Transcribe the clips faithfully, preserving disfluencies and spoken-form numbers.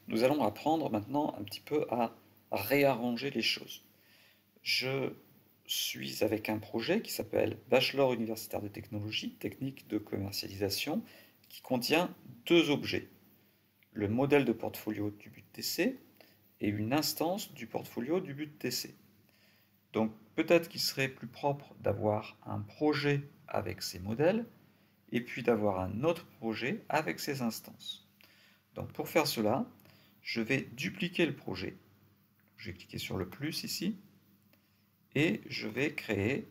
Nous allons apprendre maintenant un petit peu à réarranger les choses. Je suis avec un projet qui s'appelle Bachelor universitaire de technologie, technique de commercialisation, qui contient deux objets, le modèle de portfolio du but T C et une instance du portfolio du but T C. Donc peut-être qu'il serait plus propre d'avoir un projet avec ces modèles et puis d'avoir un autre projet avec ces instances. Donc pour faire cela, je vais dupliquer le projet. Je vais cliquer sur le plus ici et je vais créer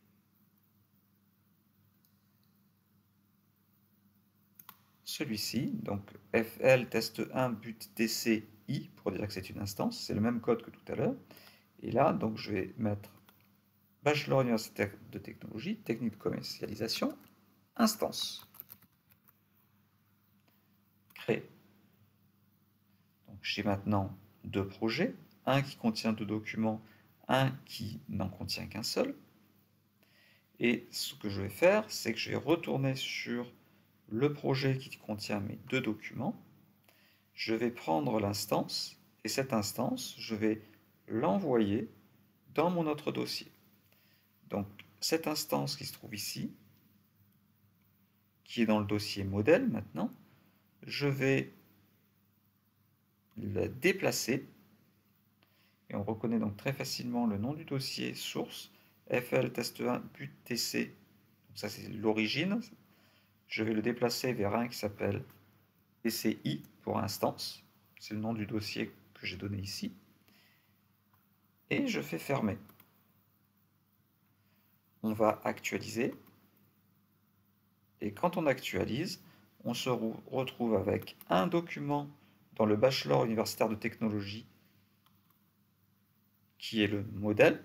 celui-ci, donc F L test un but T C I pour dire que c'est une instance, c'est le même code que tout à l'heure. Et là, donc je vais mettre Bachelor universitaire de technologie, technique de commercialisation, instance. Créer. Donc j'ai maintenant deux projets, un qui contient deux documents, un qui n'en contient qu'un seul. Et ce que je vais faire, c'est que je vais retourner sur le projet qui contient mes deux documents. Je vais prendre l'instance, et cette instance, je vais l'envoyer dans mon autre dossier. Donc, cette instance qui se trouve ici, qui est dans le dossier modèle maintenant, je vais la déplacer, et on reconnaît donc très facilement le nom du dossier source, F L test un but T C, donc ça c'est l'origine. Je vais le déplacer vers un qui s'appelle T C I pour instance, c'est le nom du dossier que j'ai donné ici, et je fais fermer. On va actualiser, et quand on actualise, on se retrouve avec un document dans le Bachelor universitaire de technologie qui est le modèle,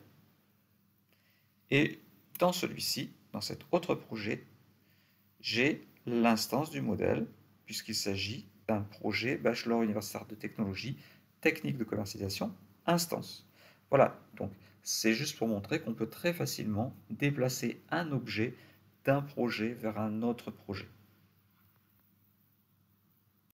et dans celui-ci, dans cet autre projet, j'ai l'instance du modèle, puisqu'il s'agit d'un projet Bachelor universitaire de technologie, technique de commercialisation, instance. Voilà, donc c'est juste pour montrer qu'on peut très facilement déplacer un objet d'un projet vers un autre projet.